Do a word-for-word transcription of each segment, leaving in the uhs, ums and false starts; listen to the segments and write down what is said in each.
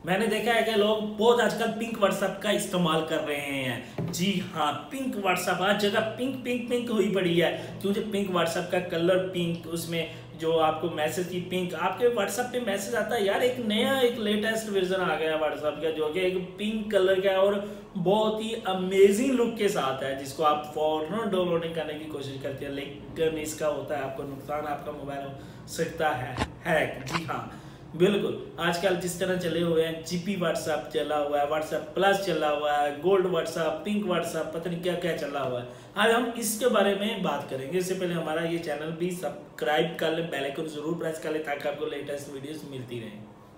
मैंने देखा है कि लोग बहुत आजकल पिंक व्हाट्सएप का इस्तेमाल कर रहे हैं। जी हाँ, पिंक व्हाट्सएप हर जगह पिंक पिंक पिंक हुई पड़ी है, क्योंकि पिंक व्हाट्सएप का कलर पिंक, उसमें जो आपको मैसेज की पिंक, आपके व्हाट्सएप पे मैसेज आता है यार, एक नया एक लेटेस्ट वर्जन आ गया व्हाट्सएप का जो कि एक पिंक कलर का है और बहुत ही अमेजिंग लुक के साथ है, जिसको आप फौरन डाउनलोडिंग करने की कोशिश करते हैं, लेकिन इसका होता है आपको नुकसान, आपका मोबाइल हो सकता है हैक। जी हाँ बिल्कुल, आजकल जिस तरह चले हुए हैं, जीपी व्हाट्सएप चला हुआ है, व्हाट्सएप प्लस चला हुआ है, गोल्ड व्हाट्सएप, पिंक व्हाट्सएप, पता नहीं क्या क्या चला हुआ है। आज हम इसके बारे में बात करेंगे। इससे पहले हमारा ये चैनल भी सब्सक्राइब कर ले, बेल आइकन जरूर प्रेस कर ले ताकि आपको लेटेस्ट वीडियोस मिलती रहे।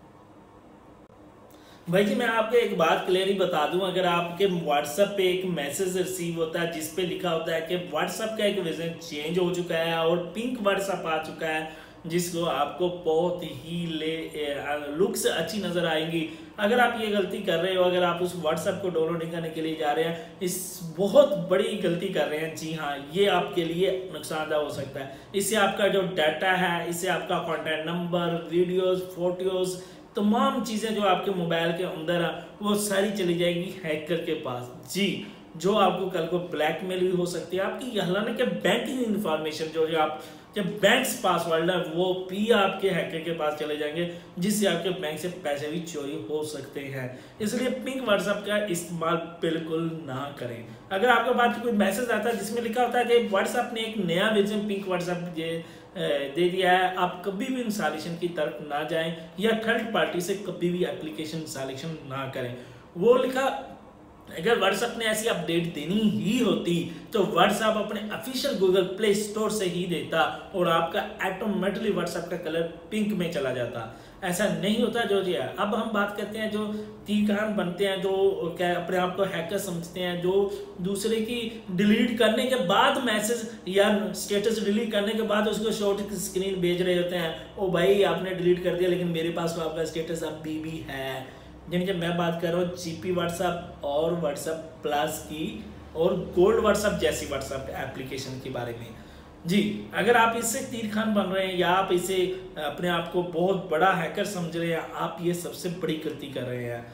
भाई जी मैं आपको एक बात क्लियरली बता दूं, अगर आपके व्हाट्सएप पे एक मैसेज रिसीव होता है जिस पे लिखा होता है कि व्हाट्सएप का एक वर्जन चेंज हो चुका है और पिंक व्हाट्सएप आ चुका है, जिसको आपको बहुत ही ले लुक से अच्छी नजर आएंगी, अगर आप ये गलती कर रहे हो, अगर आप उस व्हाट्सएप को डाउनलोड करने के लिए जा रहे हैं, इस बहुत बड़ी गलती कर रहे हैं। जी हाँ, ये आपके लिए नुकसानदायक हो सकता है। इससे आपका जो डाटा है, इससे आपका कॉन्टैक्ट नंबर, वीडियोज, फोटोज, तमाम चीज़ें जो आपके मोबाइल के अंदर है वो सारी चली जाएगी हैकर के पास। जी, जो आपको कल को ब्लैकमेल भी हो सकती है आपकी, हालांकि बैंकिंग इंफॉर्मेशन जो है, आप जब बैंक पासवर्ड है वो भी आपके हैकर के पास चले जाएंगे, जिससे आपके बैंक से पैसे भी चोरी हो सकते हैं। इसलिए पिंक व्हाट्सएप का इस्तेमाल बिल्कुल ना करें। अगर आपके पास कोई मैसेज आता है जिसमें लिखा होता है कि व्हाट्सएप ने एक नया वर्जन पिंक व्हाट्सएप दे दिया है, आप कभी भी इंस्टॉलेशन की तरफ ना जाएं या थर्ड पार्टी से कभी भी एप्लीकेशन इंस्टॉलेशन ना करें। वो लिखा, अगर व्हाट्सएप ने ऐसी अपडेट देनी ही होती तो व्हाट्सएप अपने ऑफिशियल गूगल प्ले स्टोर से ही देता और आपका ऑटोमेटिकली व्हाट्सएप का कलर पिंक में चला जाता। ऐसा नहीं होता जो जी है। अब हम बात करते हैं जो तीखान बनते हैं, जो क्या अपने आप को हैकर समझते हैं, जो दूसरे की डिलीट करने के बाद मैसेज या स्टेटस डिलीट करने के बाद उसको शॉर्ट स्क्रीन भेज रहे होते हैं, ओ भाई आपने डिलीट कर दिया लेकिन मेरे पास तो आपका स्टेटस अभी भी है। यानी कि मैं बात कर रहा हूँ जीपी व्हाट्सएप और व्हाट्सएप प्लस की और गोल्ड व्हाट्सएप जैसी व्हाट्सएप एप्लीकेशन के बारे में। जी, अगर आप इससे तीर खान बन रहे हैं या आप इसे अपने आप को बहुत बड़ा हैकर समझ रहे हैं, आप ये सबसे बड़ी गलती कर रहे हैं।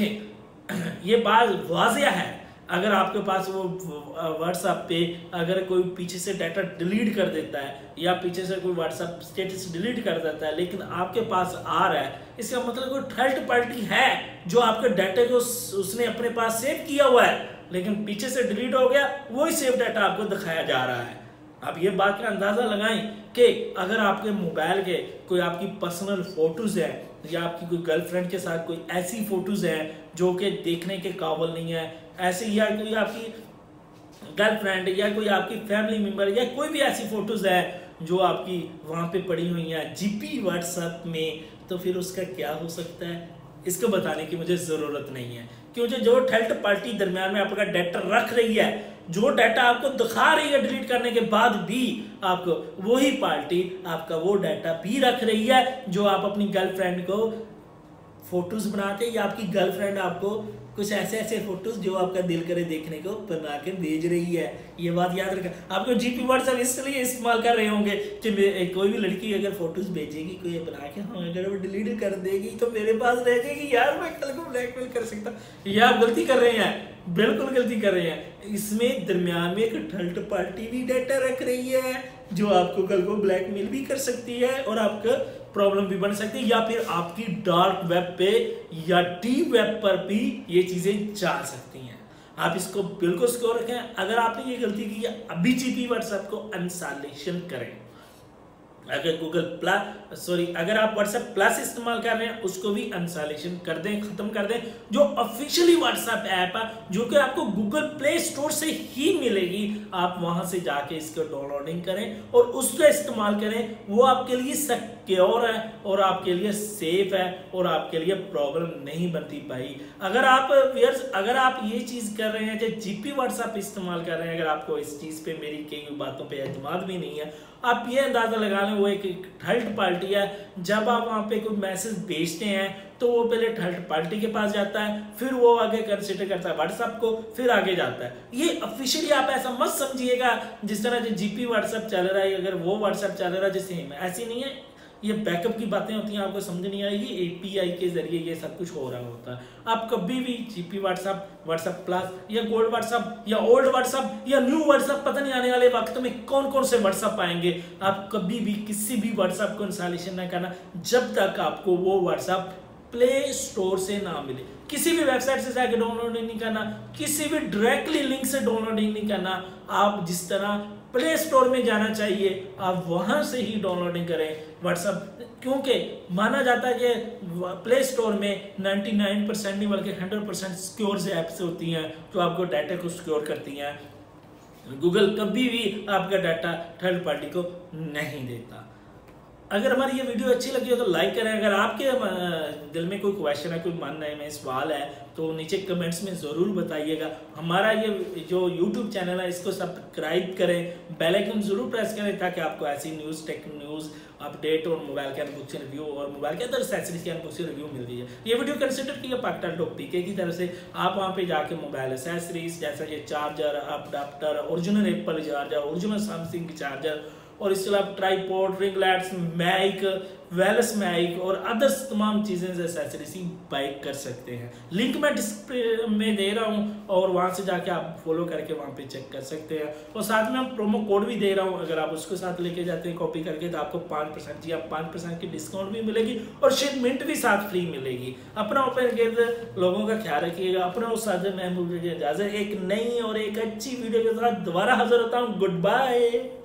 देखें, ये बात वाजिया है, अगर आपके पास वो व्हाट्सएप पे अगर कोई पीछे से डाटा डिलीट कर देता है या पीछे से कोई व्हाट्सएप स्टेटस डिलीट कर देता है लेकिन आपके पास आ रहा है, इसका मतलब कोई थर्ड पार्टी है जो आपके डाटा को उसने अपने पास सेव किया हुआ है लेकिन पीछे से डिलीट हो गया, वही सेव डाटा आपको दिखाया जा रहा है। आप ये बात का अंदाजा लगाएं कि अगर आपके मोबाइल के कोई आपकी पर्सनल फोटोज है या आपकी कोई गर्लफ्रेंड के साथ कोई ऐसी फोटोज है जो कि देखने के काबिल नहीं है, ऐसे या कोई आपकी गर्लफ्रेंड या कोई आपकी फैमिली मेंबर या कोई भी ऐसी फोटोज है जो आपकी वहां पे पड़ी हुई है जीपी व्हाट्सएप में, तो फिर उसका क्या हो सकता है इसको बताने की मुझे जरूरत नहीं है, क्योंकि जो थर्ड पार्टी दरमियान में आपका डाटा रख रही है, जो डाटा आपको दिखा रही है डिलीट करने के बाद भी, आपको वही पार्टी आपका वो डाटा भी रख रही है जो आप अपनी गर्लफ्रेंड को फोटोज बनाते हैं या आपकी गर्लफ्रेंड आपको कुछ ऐसे ऐसे फोटोज जो आपका दिल करे देखने को बना के भेज रही है। ये बात याद रखा। आपको जीपी व्हाट्सएप इसलिए इस्तेमाल कर रहे होंगे कि कोई भी लड़की अगर फोटोज भेजेगी कोई बना के, हाँ अगर वो डिलीट कर देगी तो मेरे पास रह जाएगी, यार मैं कल को ब्लैकमेल कर सकता। ये आप गलती कर रहे हैं, बिल्कुल गलती कर रहे हैं। इसमें दरमियान में एक थर्ड पार्टी भी डाटा रख रही है जो आपको कल को ब्लैकमेल भी कर सकती है और आपका प्रॉब्लम भी बन सकती है, या फिर आपकी डार्क वेब पे या डीप वेब पर भी ये चीजें जा सकती हैं। आप इसको बिल्कुल स्कोर रखें। अगर आपने ये गलती की है, अभी जीपी व्हाट्सएप को अनइंस्टॉलेशन करें। अगर गूगल प्लस सॉरी अगर आप व्हाट्सएप प्लस इस्तेमाल कर रहे हैं उसको भी अनइंस्टॉलेशन कर दें, खत्म कर दें। जो ऑफिशियली व्हाट्सएप ऐप है जो कि आपको गूगल प्ले स्टोर से ही मिलेगी, आप वहां से जाके इसको डाउनलोडिंग करें और उसका इस्तेमाल करें। वो आपके लिए सिक्योर है और आपके लिए सेफ है और आपके लिए प्रॉब्लम नहीं बनती भाई। अगर आप अगर आप ये चीज कर रहे हैं जो जीपी व्हाट्सएप इस्तेमाल कर रहे हैं, अगर आपको इस चीज पे मेरी कई बातों पे एतमाद भी नहीं है, आप ये अंदाजा लगा लें वो एक थर्ड पार्टी है। जब आप वहां पे कोई मैसेज भेजते हैं तो वो पहले थर्ड पार्टी के पास जाता है, फिर वो आगे कंसिडर करता है व्हाट्सएप को, फिर आगे जाता है। ये ऑफिशियली आप ऐसा मत समझिएगा जिस तरह जो जीपी व्हाट्सएप चल रहा है, अगर वो व्हाट्सएप चल रहा है जैसे ऐसी नहीं है। ये बैकअप की बातें होती हैं, आपको समझ नहीं आएगी। एपीआई के जरिए ये सब कुछ हो रहा होता है। आप कभी भी जीपी व्हाट्सएप, व्हाट्सएप प्लस या गोल्ड व्हाट्सएप या ओल्ड व्हाट्सएप या न्यू व्हाट्सएप, पता नहीं आने वाले वक्त में कौन कौन से व्हाट्सएप आएंगे, आप कभी भी किसी भी व्हाट्सएप को इंस्टॉलेशन न करना जब तक आपको वो व्हाट्सएप प्ले स्टोर से ना मिले। किसी भी वेबसाइट से जाकर डाउनलोडिंग नहीं करना, किसी भी डायरेक्टली लिंक से डाउनलोडिंग नहीं करना। आप जिस तरह प्ले स्टोर में जाना चाहिए, आप वहां से ही डाउनलोडिंग करें व्हाट्सएप, क्योंकि माना जाता है कि प्ले स्टोर में निन्यानवे परसेंट नहीं बल्कि सौ परसेंट सिक्योर से ऐप्स होती हैं जो आपको डाटा को सिक्योर करती हैं। गूगल कभी भी आपका डाटा थर्ड पार्टी को नहीं देता। अगर हमारी ये वीडियो अच्छी लगी हो तो लाइक करें। अगर आपके दिल में कोई क्वेश्चन है, कोई मन है, सवाल है, तो नीचे कमेंट्स में ज़रूर बताइएगा। हमारा ये जो यूट्यूब चैनल है इसको सब्सक्राइब करें, बेल आइकन जरूर प्रेस करें ताकि आपको ऐसी न्यूज़, टेक न्यूज़, अपडेट और मोबाइल के अनबॉक्सिंग रिव्यू और मोबाइल के अंदर एक्सेसरीज के अनबॉक्सिंग रिव्यू मिलती है। ये वीडियो कंसिडर किया पाकिस्तान टॉप पीके की तरफ से। आप वहाँ पे जाके मोबाइल एक्सेसरीज जैसा ये charger, adapter, original Apple charger, original Samsung charger और इसके अलावा tripod, ring lights, mic, wireless mic और अदर्स तमाम चीज़ें एक्सेसरीज बाई कर सकते हैं। लिंक मैं डिस्प्ले में दे रहा हूँ और वहाँ से जाके आप फॉलो करके वहाँ पे चेक कर सकते हैं। और साथ में हम प्रोमो कोड भी दे रहा हूँ, अगर आप उसके साथ लेके जाते हैं कॉपी करके तो आपको पाँच परसेंट या पाँच परसेंट की डिस्काउंट भी मिलेगी और शिपमेंट भी साथ फ्री मिलेगी। अपना ओपन गिर्द लोगों का ख्याल रखिएगा। अपना उस साथ महबूब इजाज़त, एक नई और एक अच्छी वीडियो के साथ दोबारा हाजिर होता हूँ। Good bye.